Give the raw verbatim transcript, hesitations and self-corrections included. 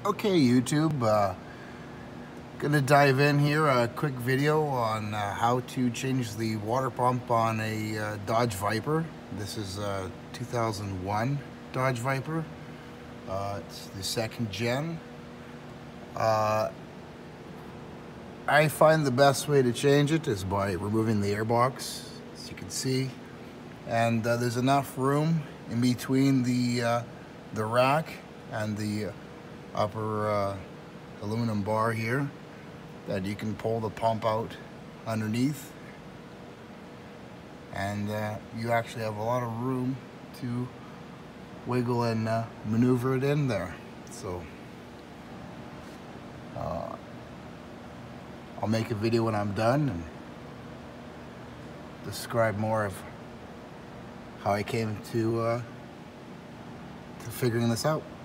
Okay, YouTube, uh, gonna dive in here, a quick video on uh, how to change the water pump on a uh, Dodge Viper. This is a two thousand one Dodge Viper. Uh, it's the second gen. Uh, I find the best way to change it is by removing the airbox, as you can see. And uh, there's enough room in between the, uh, the rack and the upper uh, aluminum bar here that you can pull the pump out underneath, and uh, you actually have a lot of room to wiggle and uh, maneuver it in there. So uh, I'll make a video when I'm done and describe more of how I came to, uh, to figuring this out.